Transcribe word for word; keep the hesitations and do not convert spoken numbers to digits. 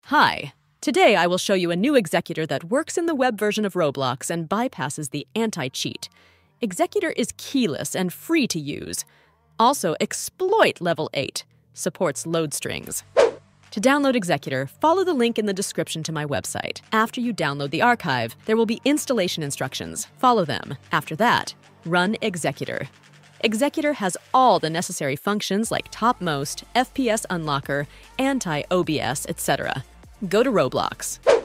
Hi! Today I will show you a new executor that works in the web version of Roblox and bypasses the anti-cheat. Executor is keyless and free to use. Also, Exploit Level eight supports load strings. To download Executor, follow the link in the description to my website. After you download the archive, there will be installation instructions. Follow them. After that, run Executor. Executor has all the necessary functions like topmost, F P S unlocker, anti-O B S, et cetera. Go to Roblox.